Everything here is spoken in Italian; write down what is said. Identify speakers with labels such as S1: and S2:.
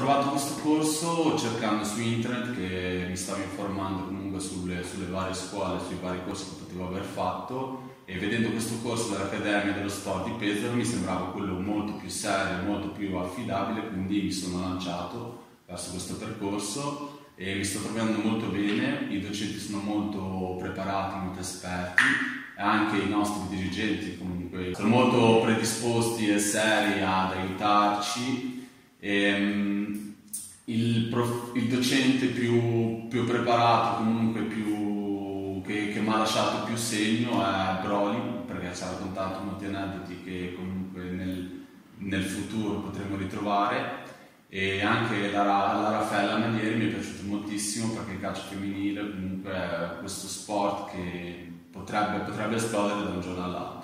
S1: trovato questo corso cercando su internet, che mi stavo informando comunque sulle varie scuole, sui vari corsi che potevo aver fatto, e vedendo questo corso dell'Accademia dello Sport di Pesaro mi sembrava quello molto più serio, molto più affidabile, quindi mi sono lanciato verso questo percorso e mi sto trovando molto bene. I docenti sono molto preparati, molto esperti, e anche i nostri dirigenti comunque sono molto predisposti e seri ad aiutarci. Il docente più preparato, comunque che mi ha lasciato più segno è Broly, perché ci ha raccontato molti aneddoti che comunque nel futuro potremo ritrovare, e anche la Raffaella Manieri mi è piaciuto moltissimo, perché il calcio femminile comunque è questo sport che potrebbe esplodere da un giorno all'altro.